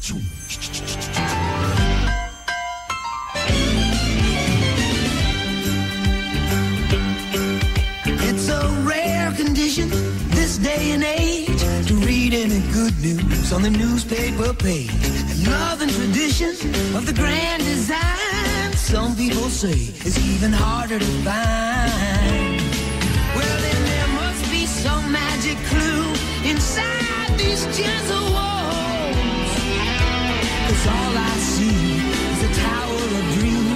It's a rare condition this day and age to read any good news on the newspaper page. And love and tradition of the grand design, some people say, is even harder to find. Well, then there must be some magic clue inside these gentle walls. 'Cause all I see is a tower of dreams